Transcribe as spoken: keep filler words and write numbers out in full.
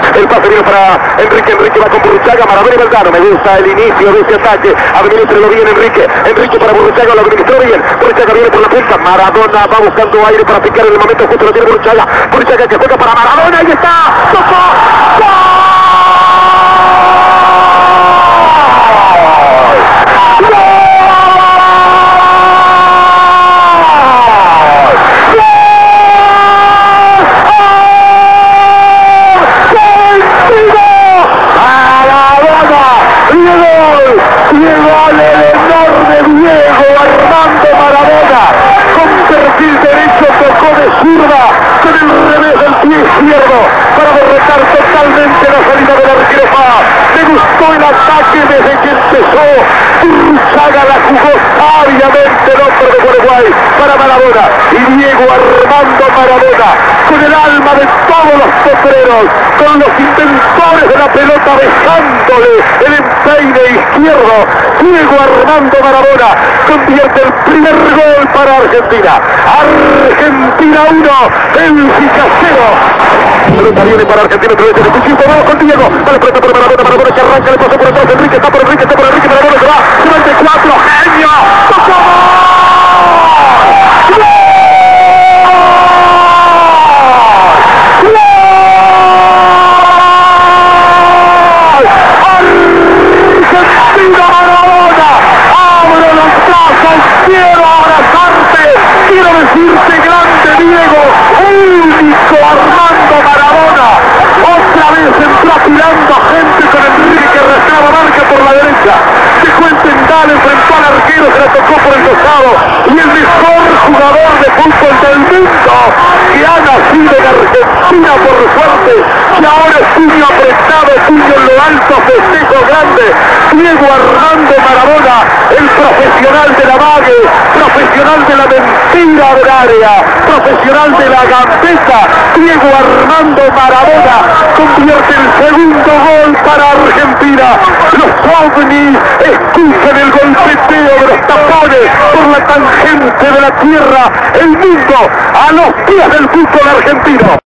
El pase viene para Enrique. Enrique va con Burruchaga, Maradona y Valdano. Me gusta el inicio de ese ataque. Administrelo bien Enrique. Enrique para Burruchaga, lo administró bien. Burruchaga viene por la punta. Maradona va buscando aire para picar en el momento justo. Lo tiene Burruchaga. Burruchaga que juega para Maradona. Ahí está. ¡Tocó! ¡Gol! Llegó el enorme Diego Armando Maradona, con perfil derecho, tocó de zurda, con el revés del pie izquierdo, para derrotar totalmente la salida del arquero Paz. Me gustó el ataque desde que empezó. Burruchaga la jugó sabiamente el hombre de Uruguay para Maradona. Y Diego Armando Maradona, con el alma de todos los potreros, con los inventores de la pelota, dejándole el empeine izquierdo. Diego Armando Maradona convierte el primer gol para Argentina. Argentina uno, Bélgica cero. Pelota viene para Argentina, otra vez en el cuchillo, vamos con Diego. Para la pelota para Maradona, Maradona que arranca, le pasó por atrás, Enrique está por Enrique, está por Enrique, Maradona se va, se va entre cuatro, genio. ¡Tocó! Armando Maradona, otra vez entró apilando a gente con Enrique que arrastraba marca por la derecha, dejó el tendal, enfrentó al arquero, se la tocó por el costado, y el mejor jugador de fútbol del mundo que ha nacido en Argentina por suerte, que ahora es puño apretado, puño en lo alto, festejo grande, Diego Armando Maradona, el profesional de la mague, profesional de la mentira del área, profesional de la gambeta. Diego Armando Maradona convierte el segundo gol para Argentina. Los ovnis escuchan el golpeteo de los tapones por la tangente de la tierra. El mundo a los pies del fútbol argentino.